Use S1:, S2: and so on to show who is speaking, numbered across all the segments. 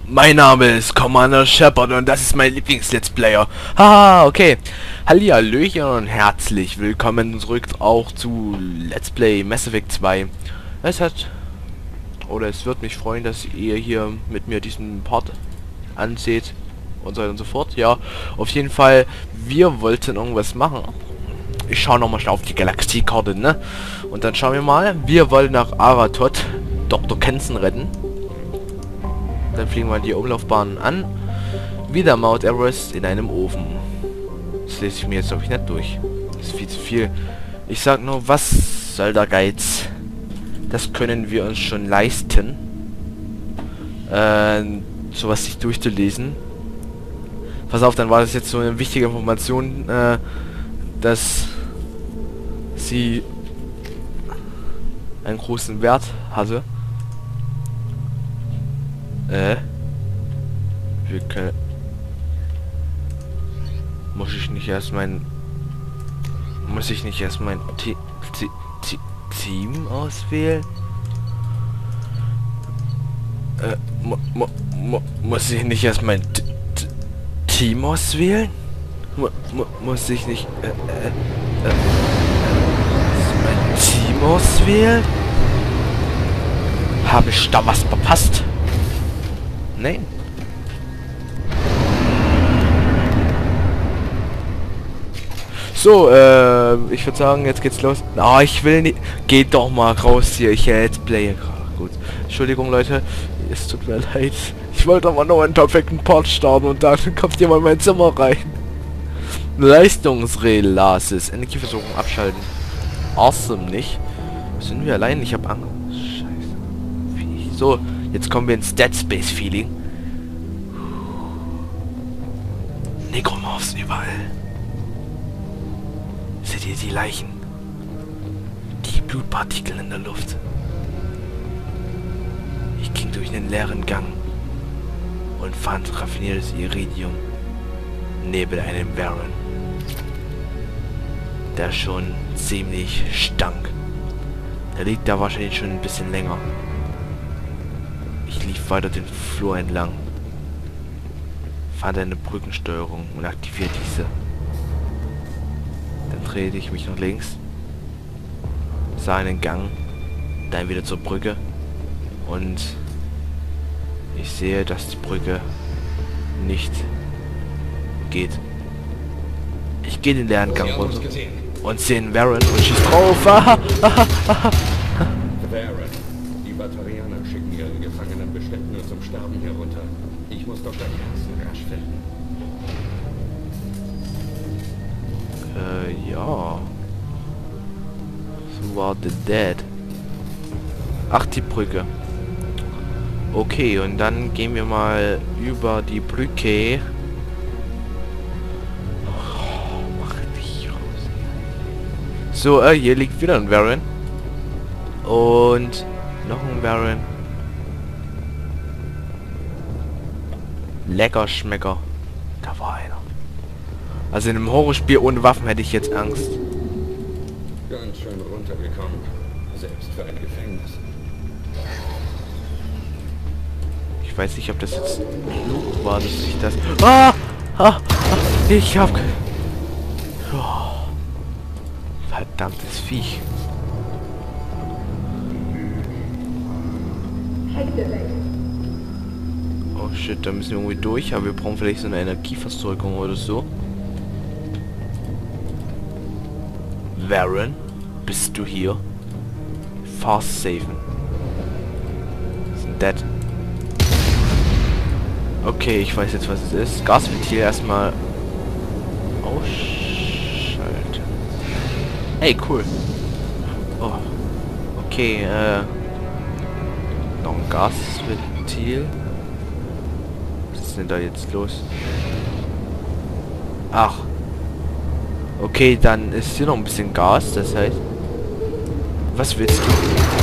S1: Mein Name ist Commander Shepard und das ist mein Lieblings-Let's Player. Haha, okay. Hallihallöchen und herzlich willkommen zurück auch zu Let's Play Mass Effect 2. Es wird mich freuen, dass ihr hier mit mir diesen Part anseht und so weiter und so fort. Ja, auf jeden Fall, wir wollten irgendwas machen. Ich schaue nochmal schnell auf die Galaxiekarte, ne? Und dann schauen wir mal. Wir wollen nach Aratot Dr. Kenson retten. Dann fliegen wir die Umlaufbahn an. Wieder Mount Everest in einem Ofen. Das lese ich mir jetzt glaube ich nicht durch. Das ist viel zu viel. Ich sag nur, was soll der Geiz? Das können wir uns schon leisten. Sowas sich durchzulesen. Pass auf, dann war das jetzt so eine wichtige Information, dass sie einen großen Wert hatte. Wir können... Muss ich nicht erst mein Team auswählen? Muss ich nicht erst mein Team auswählen? Muss ich nicht mein Team auswählen? Habe ich da was verpasst? Nein. So, ich würde sagen, jetzt geht's los. Ah, ich will nicht. Geht doch mal raus hier. Ich let's play. Gut. Entschuldigung, Leute. Es tut mir leid. Ich wollte aber noch einen perfekten Part starten und dann kommt jemand in mein Zimmer rein. Leistungsrelasis. Energieversorgung abschalten. Awesome, nicht? Sind wir allein? Ich habe Angst. Scheiße. So, jetzt kommen wir ins Dead Space Feeling. Necromorphs überall. Seht ihr die Leichen? Die Blutpartikel in der Luft. Ich ging durch einen leeren Gang und fand raffiniertes Iridium neben einem Baron, der schon ziemlich stank. Der liegt da wahrscheinlich schon ein bisschen länger. Ich lief weiter den Flur entlang, fand eine Brückensteuerung und aktivierte diese. Dann drehte ich mich nach links, sah einen Gang, dann wieder zur Brücke und ich sehe, dass die Brücke nicht geht. Ich gehe den leeren Gang runter und sehe einen Baron und schieß drauf.
S2: Baron, die Batarianer schicken ihren Gefangenen bestimmt nur zum Sterben herunter. Ich muss Dr. Kenson rasch finden.
S1: Ja. So war the dead. Ach, die Brücke. Okay, und dann gehen wir mal über die Brücke. Oh, mach dich raus. So, hier liegt wieder ein Baron. Und noch ein Baron. Lecker Schmecker. Da war einer. Also in einem Horrorspiel ohne Waffen hätte ich jetzt Angst.
S2: Ganz schön runtergekommen. Selbst für ein Gefängnis.
S1: Ich weiß nicht, ob das jetzt genug war, dass ich das... Ich hab... Oh, verdammtes Viech. Oh shit, da müssen wir irgendwie durch, aber wir brauchen vielleicht so eine Energieversorgung oder so. Baron, bist du hier? Fast saven. Sind dead. Okay, ich weiß jetzt, was es ist. Gasventil erstmal ausschalten. Hey, cool. Oh. Okay, noch ein Gasventil. Was ist denn da jetzt los? Ach. Okay, dann ist hier noch ein bisschen Gas, das heißt... Was willst du?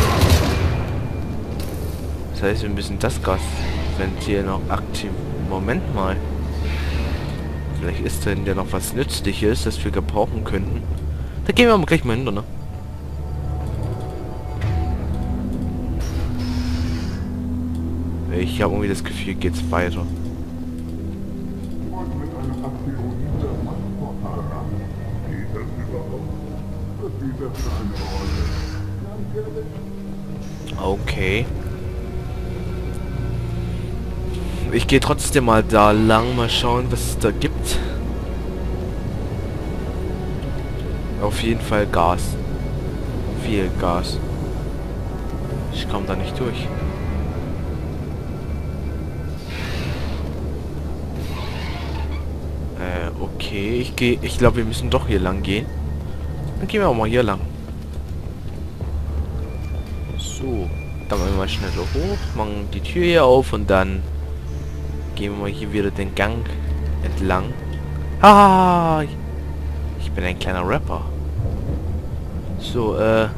S1: Das heißt, wir müssen das Gasventil noch aktiv... Moment mal. Vielleicht ist denn ja noch was Nützliches, das wir gebrauchen könnten. Da gehen wir aber gleich mal hinter, ne? Ich habe irgendwie das Gefühl, hier geht's weiter. Okay. Ich gehe trotzdem mal da lang, mal schauen, was es da gibt. Auf jeden Fall Gas. Viel Gas. Ich komme da nicht durch. Okay, ich glaube, wir müssen doch hier lang gehen. Dann gehen wir auch mal hier lang. So, dann machen wir mal schneller hoch, machen die Tür hier auf und dann gehen wir mal hier wieder den Gang entlang. Ah, ich bin ein kleiner Rapper. So,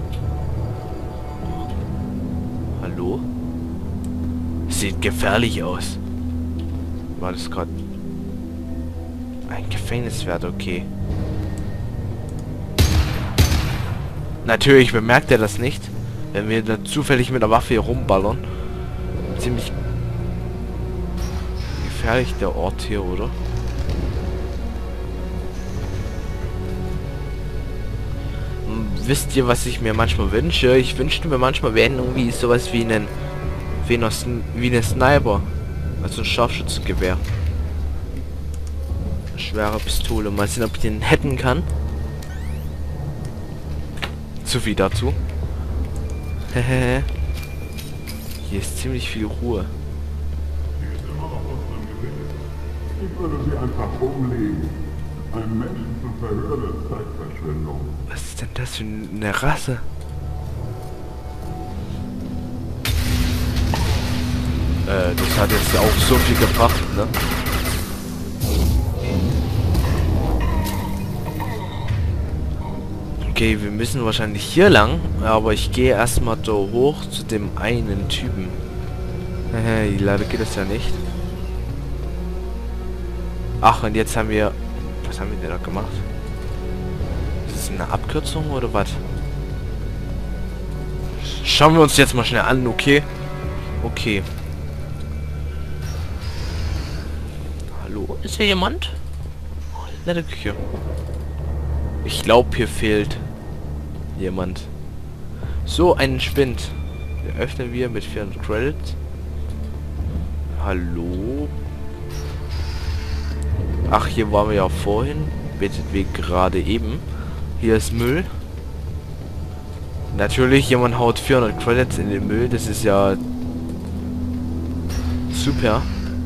S1: hallo? Sieht gefährlich aus. War das gerade ein Gefängniswärter? Okay. Natürlich bemerkt er das nicht, wenn wir da zufällig mit der Waffe hier rumballern. Ziemlich gefährlich der Ort hier, oder? Wisst ihr, was ich mir manchmal wünsche? Ich wünschte mir manchmal, wir hätten irgendwie sowas wie eine Sniper. Also ein Scharfschützengewehr. Eine schwere Pistole. Mal sehen, ob ich den hätten kann. Zu viel dazu. Hehe. Hier ist ziemlich viel Ruhe.
S3: Ich würde sie einfach umlegen. Einen Menschen zu verhören ist Zeitverschwendung.
S1: Was ist denn das für eine Rasse? Das hat jetzt auch so viel gebracht, ne? Okay, wir müssen wahrscheinlich hier lang, aber ich gehe erstmal da hoch zu dem einen Typen. Leider geht das ja nicht. Ach, und jetzt haben wir... Was haben wir denn da gemacht? Ist das eine Abkürzung oder was? Schauen wir uns jetzt mal schnell an, okay? Okay. Hallo, ist hier jemand? Nette Küche. Ich glaube, hier fehlt jemand. So, einen Spind. Den öffnen wir mit 400 Credits. Hallo? Ach, hier waren wir ja vorhin. Betet wie gerade eben. Hier ist Müll. Natürlich, jemand haut 400 Credits in den Müll. Das ist ja super.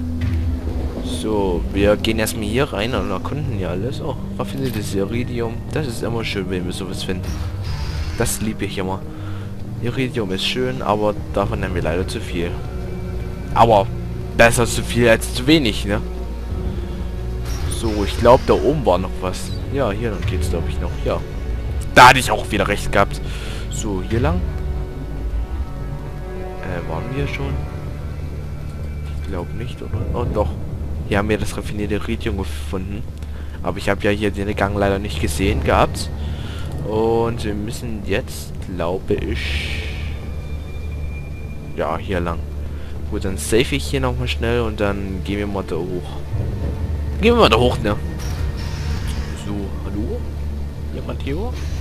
S1: So, wir gehen erstmal hier rein und erkunden ja alles. Oh, raffiniertes Iridium. Das ist immer schön, wenn wir sowas finden. Das liebe ich immer. Iridium ist schön, aber davon haben wir leider zu viel. Aber besser zu viel als zu wenig, ne? So, ich glaube, da oben war noch was. Ja, hier dann geht's, glaube ich, noch. Ja. Da hatte ich auch wieder recht gehabt. So, hier lang. Waren wir schon? Ich glaube nicht, oder? Oh, doch. Hier haben wir das raffinierte Iridium gefunden. Aber ich habe ja hier den Gang leider nicht gesehen gehabt. Und wir müssen jetzt, glaube ich... Ja, hier lang. Gut, dann save ich hier nochmal schnell und dann gehen wir mal da hoch. Gehen wir mal da hoch, ne? So, hallo? Jemand hier?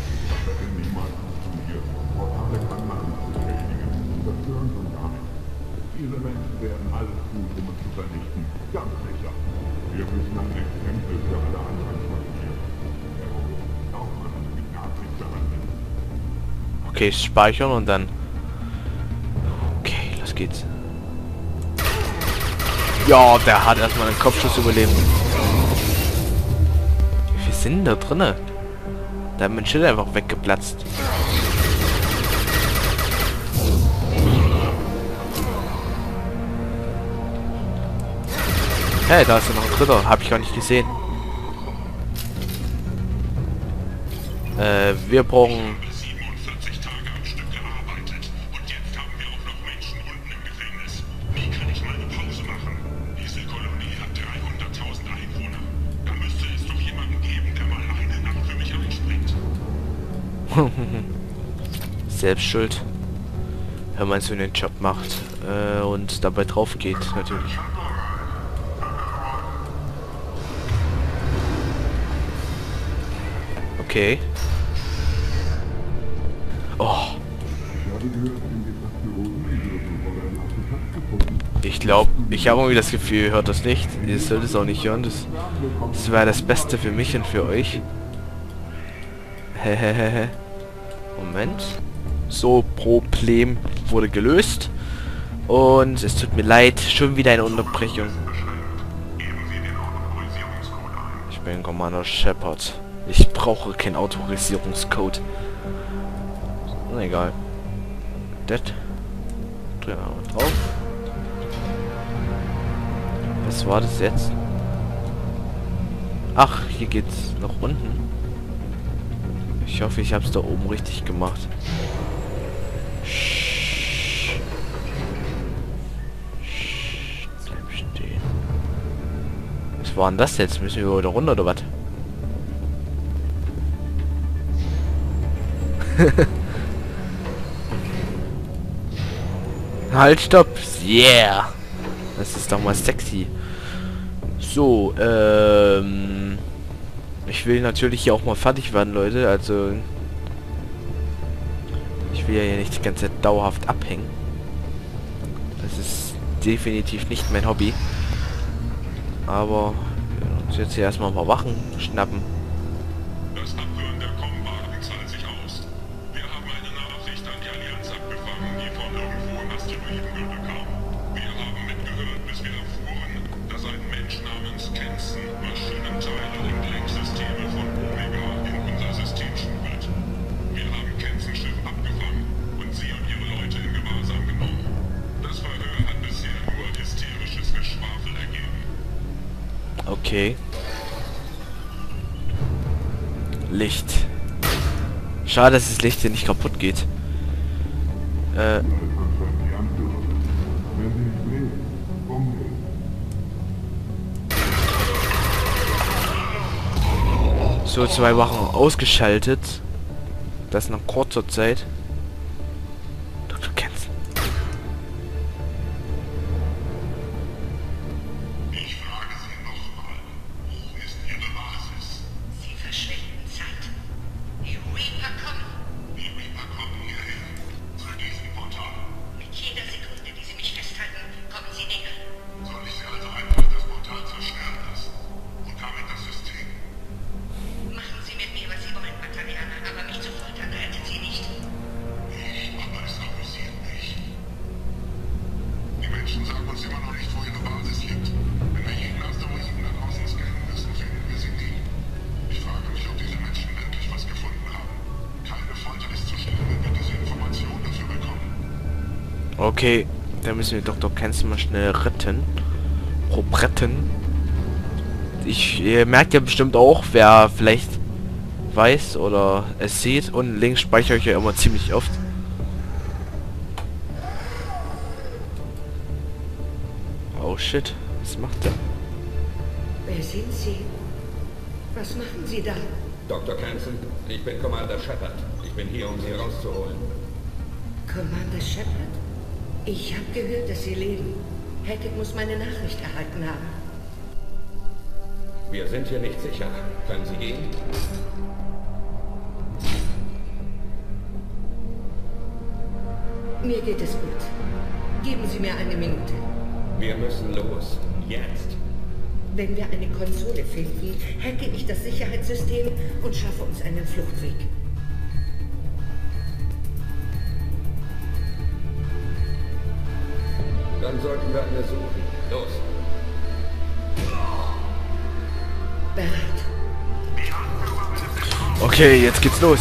S3: Diese Menschen werden alles tun, um uns zu vernichten. Ganz sicher. Wir müssen ein Exempel für alle anderen statuieren. Auch man gnadlich behandeln.
S1: Okay, speichern und dann... Okay, los geht's. Ja, der hat erstmal einen Kopfschuss überlebt. Wie viel sind da drinne? Da hat mein Schild einfach weggeplatzt. Hey, da ist ja noch ein dritter. Hab ich gar nicht gesehen. Wir brauchen...
S3: 47 Tage am Stück gearbeitet. Und jetzt haben wir auch noch Menschen unten im Gefängnis. Wie kann ich mal eine Pause machen? Diese Kolonie hat 300.000 Einwohner. Da müsste es doch jemanden geben, der mal eine Nacht für mich einspringt.
S1: Selbst schuld. Wenn man so einen Job macht. und dabei drauf geht, natürlich. Okay. Oh. Ich glaube, ich habe irgendwie das Gefühl, ihr hört das nicht. Ihr sollt es auch nicht hören. Das wäre das Beste für mich und für euch. Hehehe. Moment. So, Problem wurde gelöst. Und es tut mir leid, schon wieder eine Unterbrechung. Ich bin Commander Shepard. Ich brauche keinen Autorisierungscode. Na egal. Das. Drehen wir mal drauf. Was war das jetzt? Ach, hier geht's nach unten. Ich hoffe, ich habe es da oben richtig gemacht. Bleib stehen. Was war denn das jetzt? Müssen wir wieder runter oder was? Halt, stopp! Yeah! Das ist doch mal sexy. So, ich will natürlich hier auch mal fertig werden, Leute. Also, ich will ja hier nicht die ganze Zeit dauerhaft abhängen. Das ist definitiv nicht mein Hobby. Aber wir werden uns jetzt hier erstmal ein paar Wachen schnappen.
S3: Das Abhören der Kommwagen zahlt sich aus. Wir haben eine Nachricht an die Allianz abgefangen, die von irgendwo im Asteroidengürtel kam. Wir haben mitgehört, bis wir erfuhren, dass ein Mensch namens Kenson Maschinenteile und Lenksysteme von Omega in unser System schmuggelt. Wir haben Kensons Schiff abgefangen und sie und ihre Leute in Gewahrsam genommen. Das Verhör hat bisher nur hysterisches Geschwafel ergeben.
S1: Okay. Licht. Schade, dass das Licht hier nicht kaputt geht. So, 2 Wachen ausgeschaltet. Das nach kurzer Zeit. Dr. Kenson.
S3: Ich frage Sie nochmal, wo ist Ihre Basis?
S4: Sie verschwenden Zeit. Die Reaper kommen.
S3: Die Reaper kommen hierher, zu diesem Portal.
S4: Mit jeder Sekunde, die Sie mich festhalten, kommen Sie näher.
S3: Soll ich Sie also einfach das Portal zerstören lassen? Und damit das System?
S4: Machen Sie mit mir, was Sie wollen, Batarianer, aber mich zu foltern rettet Sie nicht.
S3: Aber es amüsiert mich. Die Menschen sagen uns immer noch nicht, wo ihre Basis liegt. Wenn wir jeden Asteroiden da draußen scannen müssen, finden wir sie nie. Ich frage mich, ob diese Menschen endlich was gefunden haben. Keine Folter ist zu schlimm, wenn wir diese Information dafür bekommen.
S1: Okay, dann müssen wir Dr. Kenson mal schnell retten. Ihr merkt ja bestimmt auch, wer vielleicht weiß oder es sieht. Und links speichere ich ja immer ziemlich oft. Oh shit, was macht der?
S4: Wer sind Sie? Was machen Sie da?
S2: Dr. Kenson, ich bin Commander Shepard. Ich bin hier, um Sie rauszuholen.
S4: Commander Shepard? Ich habe gehört, dass Sie leben. Hackett muss meine Nachricht erhalten haben.
S2: Wir sind hier nicht sicher. Können Sie gehen?
S4: Mir geht es gut. Geben Sie mir eine Minute.
S2: Wir müssen los. Jetzt.
S4: Wenn wir eine Konsole finden, hacke ich das Sicherheitssystem und schaffe uns einen Fluchtweg.
S2: Dann sollten wir eine suchen. Los.
S4: Bereit.
S1: Okay, jetzt geht's los.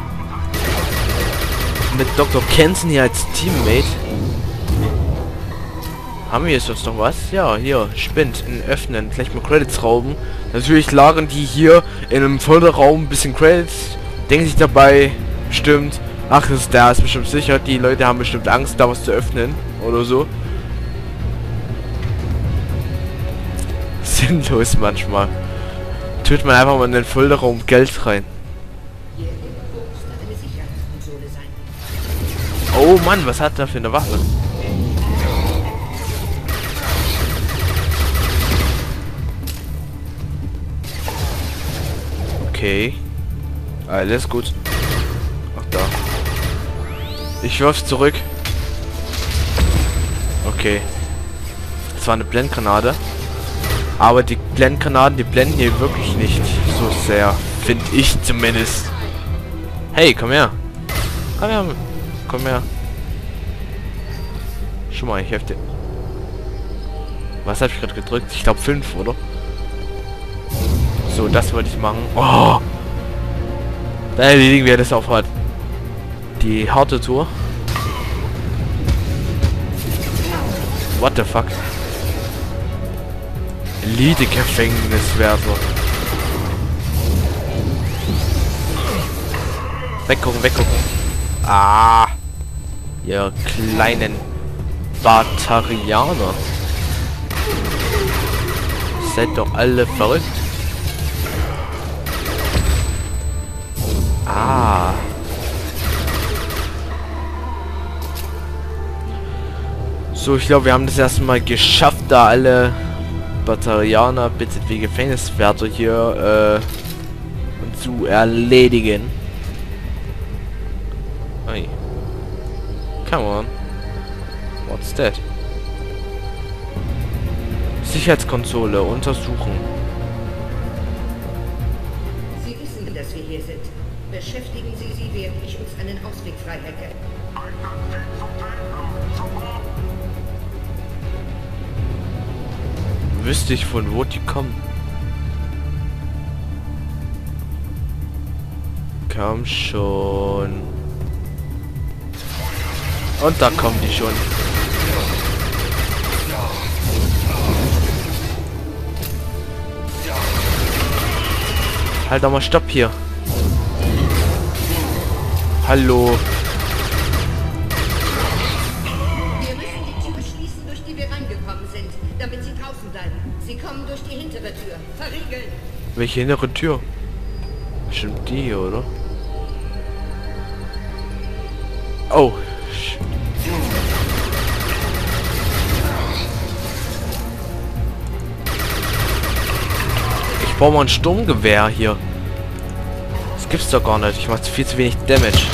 S1: Mit Dr. Kenson hier als Teammate. Haben wir jetzt sonst noch was? Ja, hier, Spind, in Öffnen, gleich mal Credits rauben. Natürlich lagern die hier in einem Folderraum ein bisschen Credits. Denken sich dabei, bestimmt, ach, der ist bestimmt sicher, die Leute haben bestimmt Angst, da was zu öffnen oder so. Sinnlos manchmal. Tut man einfach mal in den Folderraum Geld rein.
S4: Hier irgendwo müsste eine Sicherheitskonsole sein.
S1: Oh Mann, was hat er für eine Waffe? Okay. Alles gut. Ach, da. Ich wirf's zurück. Okay. Das war eine Blendgranate. Aber die Blendgranaten, die blenden hier wirklich nicht so sehr. Finde ich zumindest. Hey, komm her. Komm her. Komm her. Schon mal, ich helfe dir. Was habe ich gerade gedrückt? Ich glaube 5, oder? So, das wollte ich machen. Oh! Da erledigen wir das auf die harte Tour. What the fuck? Elite-Gefängniswärter. Weggucken, weggucken. Ah! Ihr kleinen Batarianer. Seid doch alle verrückt. Ah. So, ich glaube, wir haben das erstmal geschafft, da alle Batarianer, BZW Gefängniswärter hier zu erledigen. Hey. Come on. What's that? Sicherheitskonsole untersuchen.
S4: Sie wissen, dass wir hier sind. Beschäftigen Sie sie, während ich uns einen Ausweg frei hätte.
S1: Wüsste ich, von wo die kommen. Komm schon. Und da kommen die schon. Halt doch mal Stopp hier. Hallo.
S4: Wir müssen die Tür schließen, durch die wir reingekommen sind, damit sie draußen bleiben. Sie kommen durch die hintere Tür. Verriegeln.
S1: Welche innere Tür? Bestimmt die hier, oder? Oh. Ich brauche mal ein Sturmgewehr hier. Das gibt's doch gar nicht. Ich mache viel zu wenig Damage.
S4: Wir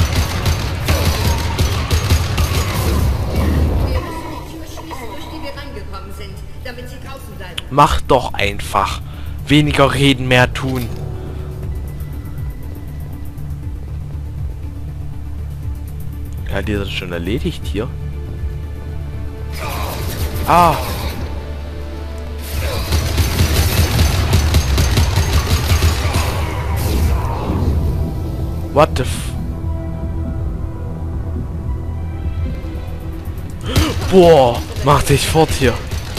S4: müssen die Tür schließen, durch die wir reingekommen sind, damit sie draußen bleiben.
S1: Mach doch einfach. Weniger reden, mehr tun. Ja, die ist schon erledigt hier. Ah. What the f... Boah, mach dich fort hier.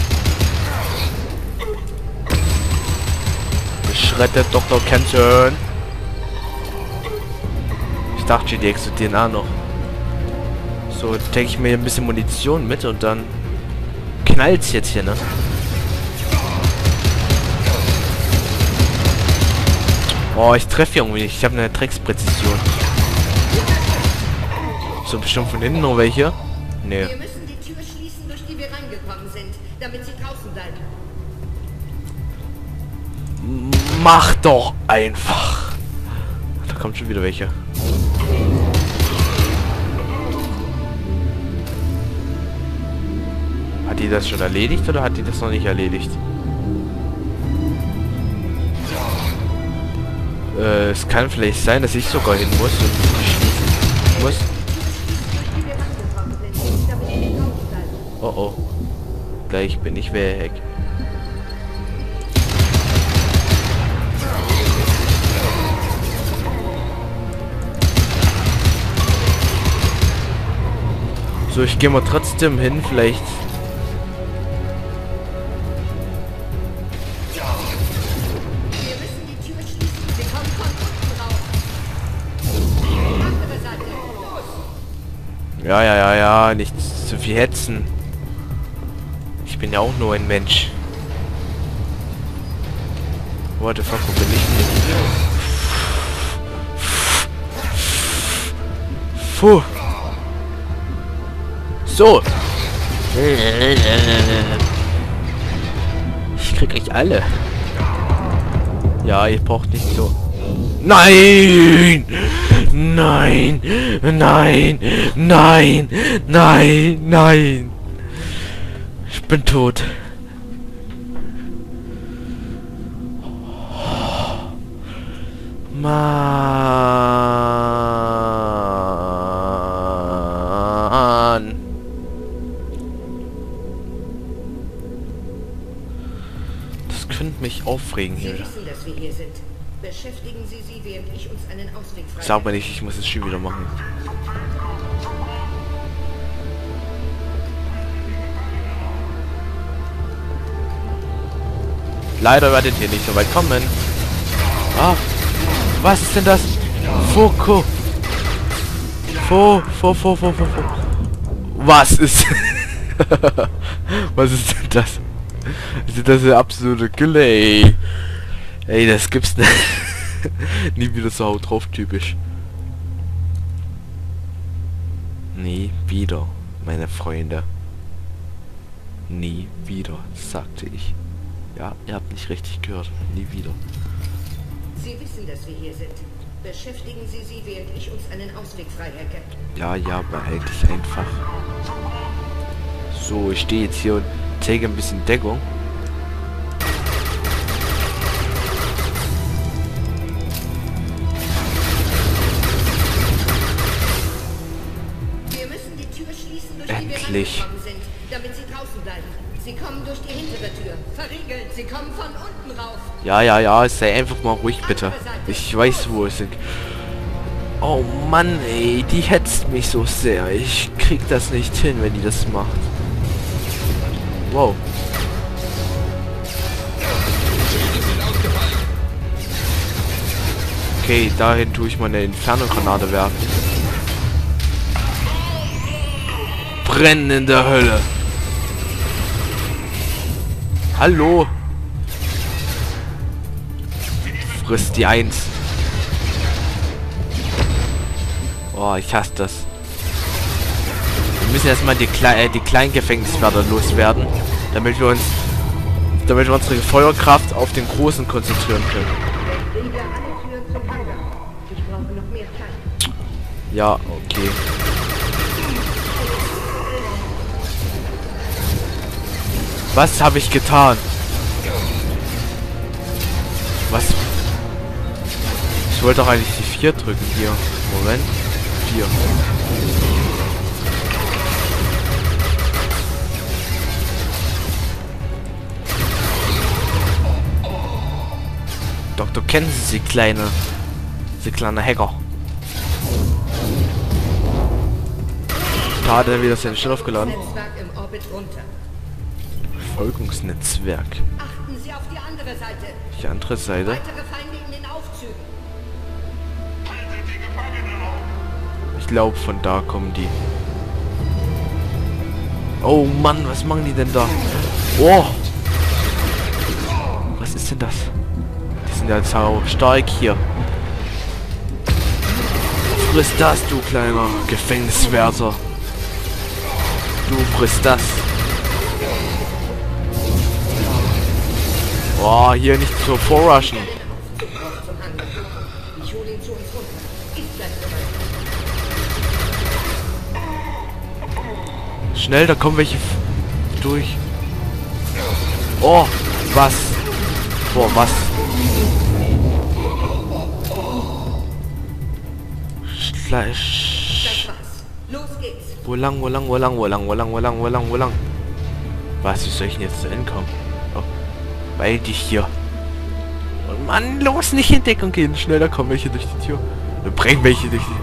S1: Geschrettet Dr. Kenton. Ich dachte, die explodieren auch noch. So, denke ich mir ein bisschen Munition mit und dann knallt's jetzt hier, ne? Oh, ich treffe irgendwie nicht. Ich habe eine Dreckspräzision. So, bestimmt von innen noch welche? Nee.
S4: Wir müssen die Tür schließen, durch die wir reingekommen sind, damit sie draußen bleiben.
S1: Mach doch einfach. Da kommt schon wieder welche. Hat die das schon erledigt oder hat die das noch nicht erledigt? Es kann vielleicht sein, dass ich sogar hin muss und die schließen muss. Oh oh. Gleich bin ich weg. So, ich gehe mal trotzdem hin, vielleicht.
S4: Wir müssen die Tür schließen. Wir kommen von unten raus. Andere Seite. Los.
S1: Ja, nicht zu viel hetzen. Ich bin ja auch nur ein Mensch. What the fuck, wo bin ich denn? Puh. So. Ich krieg euch alle. Ja, ihr braucht nicht so. Nein! Nein! Nein! Nein! Nein! Nein! Ich bin tot. Mann! Das könnte mich aufregen
S4: Sie
S1: hier.
S4: wissen, dass wir hier sind. Beschäftigen Sie sie, während ich uns einen Ausweg frei.
S1: Sag mal nicht, ich muss es schon wieder machen. Leider werdet ihr nicht so weit kommen. Ah, was ist denn das? Foko. Was ist... Was ist denn das? Das ist eine absolute Gülle, ey. Ey, das gibt's nicht. Nie wieder so Haut drauf typisch. Nie wieder, meine Freunde. Nie wieder, sagte ich. Ja, ihr habt nicht richtig gehört. Nie wieder.
S4: Sie wissen, dass wir hier sind. Beschäftigen Sie sie, während ich uns einen Ausweg frei hacke.
S1: Ja, behalte dich einfach. So, ich stehe jetzt hier und zeige ein bisschen Deckung.
S4: Wir müssen die Tür schließen, durch die wir
S1: Endlich.
S4: reingekommen sind, damit sie draußen bleiben. Sie kommen durch die hintere Tür. Verriegelt, sie kommen von unten rauf.
S1: Ja, sei einfach mal ruhig, bitte. Ich weiß, wo es sind. Oh Mann, ey, die hetzt mich so sehr. Ich krieg das nicht hin, wenn die das macht. Wow. Okay, dahin tue ich meine Inferno-Granate werfen. Brennen in der Hölle. Hallo. Frisst die 1. Oh, ich hasse das. Wir müssen erstmal die kleinen Gefängniswärter loswerden, damit wir unsere Feuerkraft auf den großen konzentrieren können.
S4: Wieder alle Türen zum Hangar. Ich brauche noch mehr Zeit.
S1: Ja, okay. Was habe ich getan? Was? Ich wollte doch eigentlich die 4 drücken hier. Moment. 4. Doktor, kennen Sie sie kleine Hacker? Da hat er wieder seinen Schild aufgeladen.
S4: Netzwerk im Orbit runter.
S1: Verfolgungsnetzwerk.
S4: Achten Sie auf die andere Seite.
S1: Die andere Seite.
S4: Weitere Feinde in den Aufzügen.
S1: Ich glaube, von da kommen die. Oh Mann, was machen die denn da? Oh! Was ist denn das? Die sind ja sau stark hier. Friss das, du kleiner Gefängniswärter. Du frisst das. Boah, hier nicht so vorrushen.
S4: Ich hole ihn zu uns runter. Ich bleib dabei.
S1: Schnell, da kommen welche durch. Oh, was? Boah, was?
S4: Das war's. Los geht's.
S1: Wo lang? Was, wie soll ich denn jetzt da hinkommen? Oh, weil dich hier. Und Mann, los, nicht in Deckung gehen. Schnell, da kommen welche durch die Tür. Da bringen welche durch die...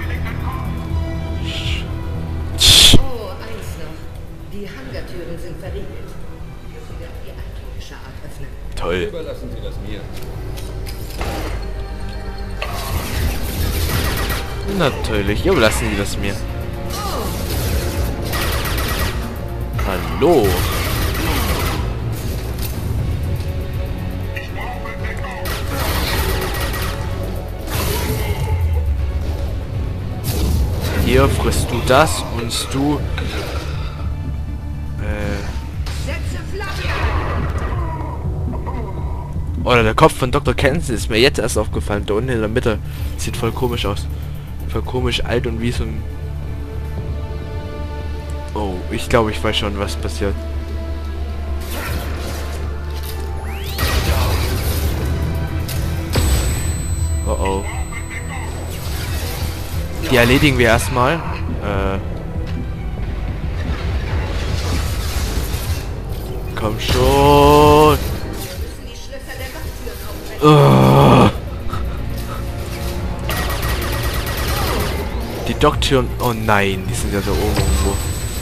S4: Oh, eins noch. Die Hangartüren sind verriegelt. Wir müssen wir auf die altmodische Art öffnen.
S1: Toll.
S2: Überlassen Sie das mir.
S1: Natürlich, überlassen die das mir. Hallo. Hier frisst du das und du...
S4: Setze Flagge!
S1: Oder der Kopf von Dr. Kenson ist mir jetzt erst aufgefallen. Da unten in der Mitte. Sieht voll komisch aus. Voll komisch alt und wie so ein... Oh, ich glaube, ich weiß schon, was passiert. Oh oh. Die erledigen wir erstmal. Komm schon.
S4: Die Schlösser der Wachttüren aufbrechen.
S1: Die Docktüren. Oh nein, die sind ja da oben irgendwo.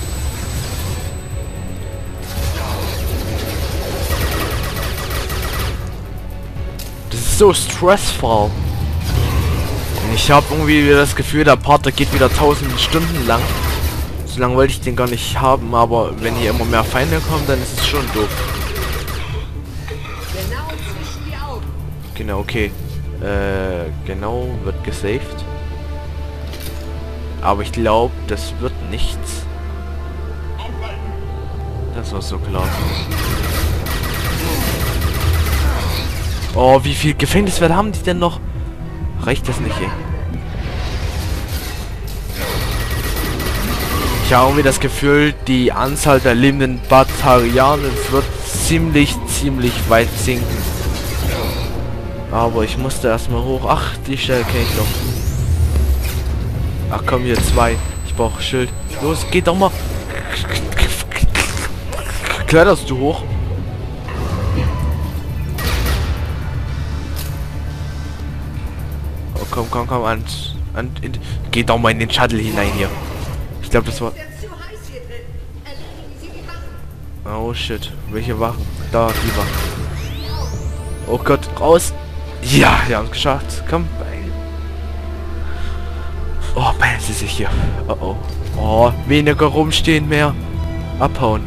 S1: Das ist so stressful. Ich habe irgendwie wieder das Gefühl, der Part, der geht wieder 1000 Stunden lang. So lange wollte ich den gar nicht haben, aber wenn hier immer mehr Feinde kommen, dann ist es schon doof.
S4: Genau zwischen die Augen.
S1: Genau, okay. Genau, wird gesaved. Aber ich glaube, das wird nichts. Das war so klar. Oh, wie viel Gefängniswert haben die denn noch? Reicht das nicht, ey? Ich habe irgendwie das Gefühl, die Anzahl der lebenden Batarianer wird ziemlich weit sinken. Aber ich musste erstmal hoch. Ach, die Stelle kenne ich doch. Ach komm, hier 2. Ich brauche Schild. Los, geht doch mal. Kletterst du hoch? Oh, komm, geht doch mal in den Shuttle hinein hier. Ich glaube, das war...
S4: Ist ja zu heiß hier drin. Erledigen Sie die Wachen.
S1: Oh shit, welche Wachen? Da, die Wachen. Oh Gott, raus! Ja, wir haben es geschafft. Komm, oh, beeilen Sie sich hier. Oh oh. Oh, weniger rumstehen, mehr abhauen.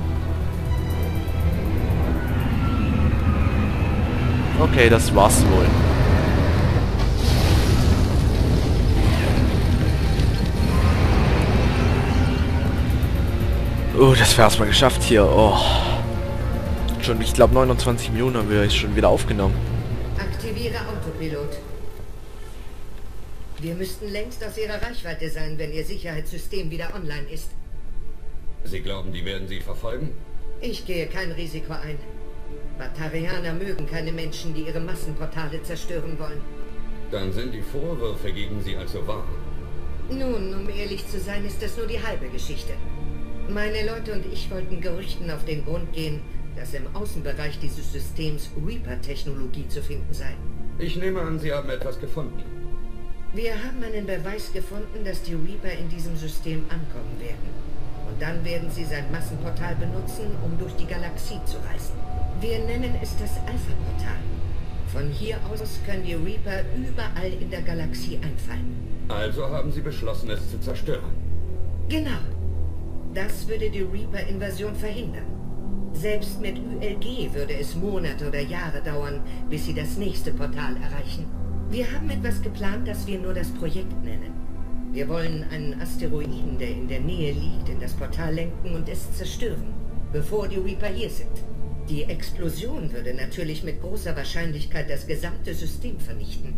S1: Okay, das war's wohl. Oh, das wäre erstmal geschafft hier. Oh. Schon, ich glaube 29 Minuten haben wir jetzt schon wieder aufgenommen.
S4: Aktiviere Autopilot. Wir müssten längst aus Ihrer Reichweite sein, wenn Ihr Sicherheitssystem wieder online ist.
S2: Sie glauben, die werden Sie verfolgen?
S4: Ich gehe kein Risiko ein. Batarianer mögen keine Menschen, die ihre Massenportale zerstören wollen.
S2: Dann sind die Vorwürfe gegen Sie also wahr.
S4: Nun, um ehrlich zu sein, ist das nur die halbe Geschichte. Meine Leute und ich wollten Gerüchten auf den Grund gehen, dass im Außenbereich dieses Systems Reaper-Technologie zu finden sei.
S2: Ich nehme an, Sie haben etwas gefunden.
S4: Wir haben einen Beweis gefunden, dass die Reaper in diesem System ankommen werden. Und dann werden sie sein Massenportal benutzen, um durch die Galaxie zu reisen. Wir nennen es das Alpha-Portal. Von hier aus können die Reaper überall in der Galaxie einfallen.
S2: Also haben Sie beschlossen, es zu zerstören.
S4: Genau. Das würde die Reaper-Invasion verhindern. Selbst mit ULG würde es Monate oder Jahre dauern, bis sie das nächste Portal erreichen. Wir haben etwas geplant, das wir nur das Projekt nennen. Wir wollen einen Asteroiden, der in der Nähe liegt, in das Portal lenken und es zerstören, bevor die Reaper hier sind. Die Explosion würde natürlich mit großer Wahrscheinlichkeit das gesamte System vernichten.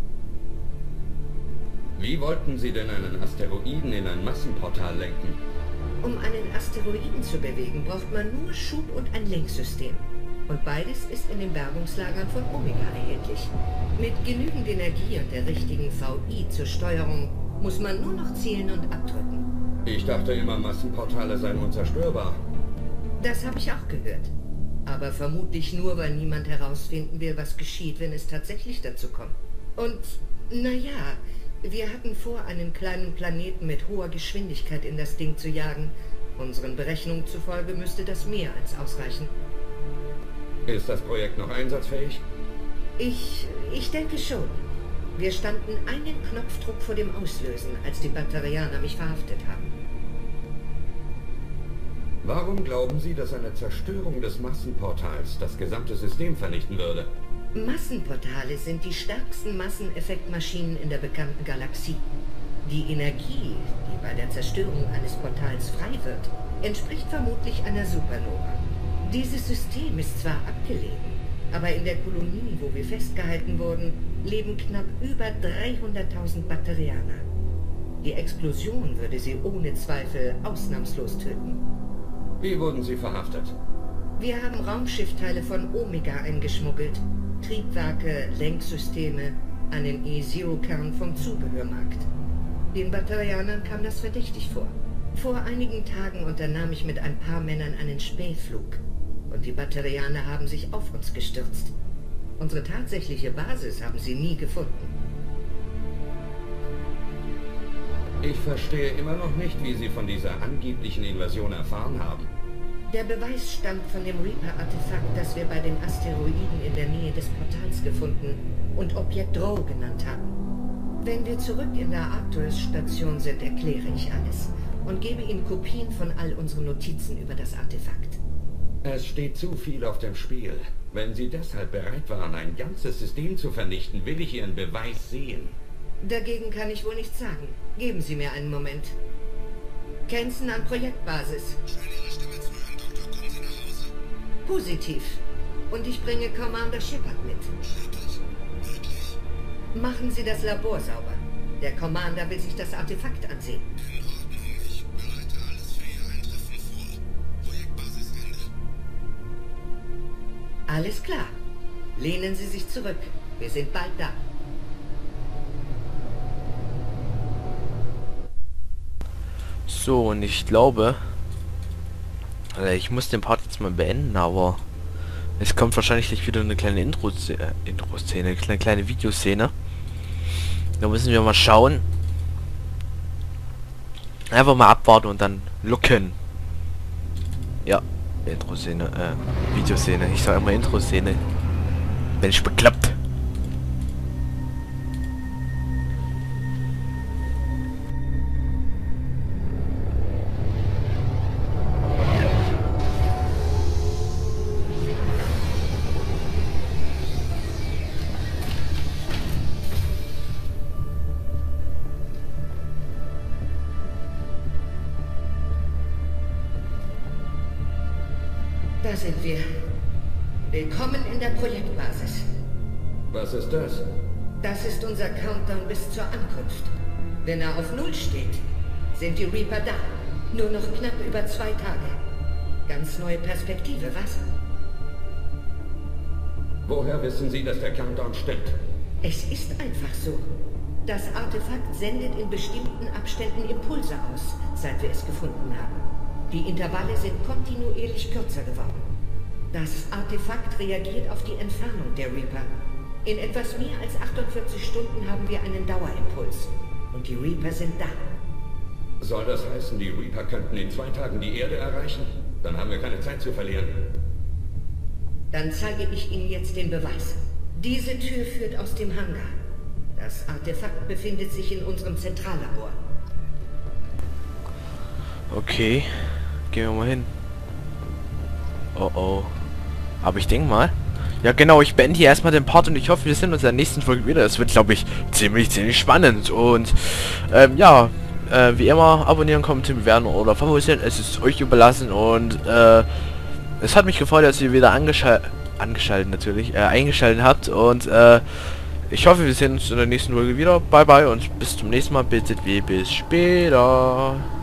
S2: Wie wollten Sie denn einen Asteroiden in ein Massenportal lenken?
S4: Um einen Asteroiden zu bewegen, braucht man nur Schub und ein Lenksystem. Und beides ist in den Bergungslagern von Omega erhältlich. Mit genügend Energie und der richtigen VI zur Steuerung muss man nur noch zielen und abdrücken.
S2: Ich dachte immer, Massenportale seien unzerstörbar.
S4: Das habe ich auch gehört. Aber vermutlich nur, weil niemand herausfinden will, was geschieht, wenn es tatsächlich dazu kommt. Und, naja, wir hatten vor, einen kleinen Planeten mit hoher Geschwindigkeit in das Ding zu jagen. Unseren Berechnungen zufolge müsste das mehr als ausreichen.
S2: Ist das Projekt noch einsatzfähig?
S4: Ich denke schon. Wir standen einen Knopfdruck vor dem Auslösen, als die Batarianer mich verhaftet haben.
S2: Warum glauben Sie, dass eine Zerstörung des Massenportals das gesamte System vernichten würde?
S4: Massenportale sind die stärksten Masseneffektmaschinen in der bekannten Galaxie. Die Energie, die bei der Zerstörung eines Portals frei wird, entspricht vermutlich einer Supernova. Dieses System ist zwar abgelegen, Aber in der Kolonie, wo wir festgehalten wurden, leben knapp über 300.000 Batterianer. Die Explosion würde sie ohne Zweifel ausnahmslos töten.
S2: Wie wurden Sie verhaftet?
S4: Wir haben Raumschiffteile von Omega eingeschmuggelt, Triebwerke, Lenksysteme, einen E-Zero-Kern vom Zubehörmarkt. Den Batterianern kam das verdächtig vor. Vor einigen Tagen unternahm ich mit ein paar Männern einen Spähflug. Und die Batterianer haben sich auf uns gestürzt. Unsere tatsächliche Basis haben sie nie gefunden.
S2: Ich verstehe immer noch nicht, wie Sie von dieser angeblichen Invasion erfahren haben.
S4: Der Beweis stammt von dem Reaper-Artefakt, das wir bei den Asteroiden in der Nähe des Portals gefunden und Objekt Rho genannt haben. Wenn wir zurück in der Arcturus-Station sind, erkläre ich alles und gebe Ihnen Kopien von all unseren Notizen über das Artefakt.
S2: Es steht zu viel auf dem Spiel. Wenn Sie deshalb bereit waren, ein ganzes System zu vernichten, will ich Ihren Beweis sehen.
S4: Dagegen kann ich wohl nichts sagen. Geben Sie mir einen Moment. Kenson an Projektbasis. Positiv. Und ich bringe Commander Shepard mit. Machen Sie das Labor sauber. Der Commander will sich das Artefakt ansehen. Alles klar. Lehnen Sie sich zurück. Wir sind bald da.
S1: So, und ich glaube, ich muss den Part jetzt mal beenden, aber es kommt wahrscheinlich gleich wieder eine kleine Intro-Szene, eine kleine Videoszene. Da müssen wir mal schauen. Einfach mal abwarten und dann looken. Ja, Intro-Szene, Videoszene. Ich sage immer Intro-Szene. Bin ich bekloppt.
S4: Da sind wir. Willkommen in der Projektbasis.
S2: Was ist das?
S4: Das ist unser Countdown bis zur Ankunft. Wenn er auf 0 steht, sind die Reaper da. Nur noch knapp über 2 Tage. Ganz neue Perspektive, was?
S2: Woher wissen Sie, dass der Countdown stimmt?
S4: Es ist einfach so. Das Artefakt sendet in bestimmten Abständen Impulse aus, seit wir es gefunden haben. Die Intervalle sind kontinuierlich kürzer geworden. Das Artefakt reagiert auf die Entfernung der Reaper. In etwas mehr als 48 Stunden haben wir einen Dauerimpuls. Und die Reaper sind da.
S2: Soll das heißen, die Reaper könnten in 2 Tagen die Erde erreichen? Dann haben wir keine Zeit zu verlieren.
S4: Dann zeige ich Ihnen jetzt den Beweis. Diese Tür führt aus dem Hangar. Das Artefakt befindet sich in unserem Zentrallabor.
S1: Okay, gehen wir mal hin. Oh oh. Aber ich denke mal. Ja genau, ich beende hier erstmal den Part und ich hoffe, wir sehen uns in der nächsten Folge wieder. Es wird, glaube ich, ziemlich spannend. Und ja, wie immer, abonnieren, kommentieren, bewerten oder favorisieren. Es ist euch überlassen und es hat mich gefreut, dass ihr wieder eingeschaltet habt. Und ich hoffe, wir sehen uns in der nächsten Folge wieder. Bye bye und bis zum nächsten Mal. Bitte wie bis später.